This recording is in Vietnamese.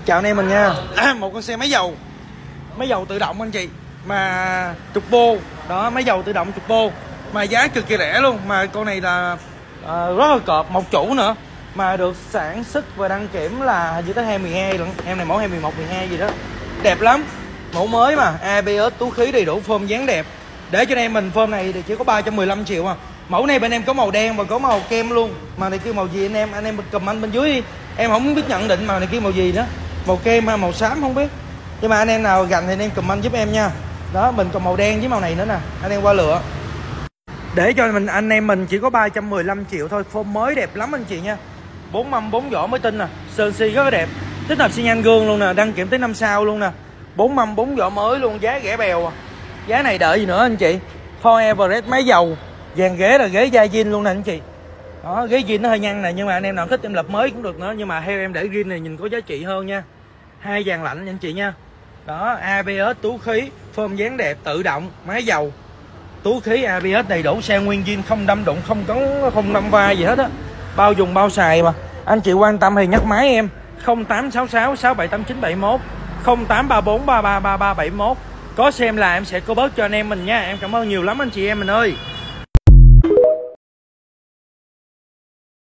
Chào anh em mình nha. Một con xe máy dầu tự động anh chị, mà turbo đó, máy dầu tự động turbo mà giá cực kỳ rẻ luôn. Mà con này là rất là cọp, một chủ nữa, mà được sản xuất và đăng kiểm là hình như tới 2012 lận. Em này mẫu 2011 12 gì đó, đẹp lắm, mẫu mới mà ABS, túi khí đầy đủ, phơm dáng đẹp. Để cho anh em mình phơm này thì chỉ có 315 triệu à. Mẫu này bên em có màu đen và có màu kem luôn. Mà này kêu màu gì anh em comment bên dưới đi. Em không biết nhận định màu này kêu màu gì nữa, màu kem hay màu xám không biết, nhưng mà anh em nào gành thì anh em comment giúp em nha. Đó, mình còn màu đen với màu này nữa nè, anh em qua lựa. Để cho anh em mình chỉ có 315 triệu thôi, phơm mới đẹp lắm anh chị nha. 4 mâm 4 vỏ mới tinh nè, sơn xi rất là đẹp, tích hợp xi nhan gương luôn nè, đăng kiểm tới 5 sao luôn nè. 4 mâm 4 vỏ mới luôn, giá rẻ bèo à. Giá này đợi gì nữa anh chị. Ford Everest máy dầu, dàn ghế là ghế da zin luôn nè anh chị. Đó, ghế zin nó hơi nhăn nè, nhưng mà anh em nào thích em lập mới cũng được nữa, nhưng mà theo em để zin này nhìn có giá trị hơn nha. Hai dàn lạnh anh chị nha. Đó, ABS, túi khí, phơm dáng đẹp, tự động, máy dầu, túi khí ABS đầy đủ, xe nguyên zin, không đâm đụng, không cấn, không đâm va gì hết á, bao dùng bao xài mà. Anh chị quan tâm thì nhắc máy em 0866 678971, 0834 333371. Có xem là em sẽ có bớt cho anh em mình nha. Em cảm ơn nhiều lắm anh chị em mình ơi.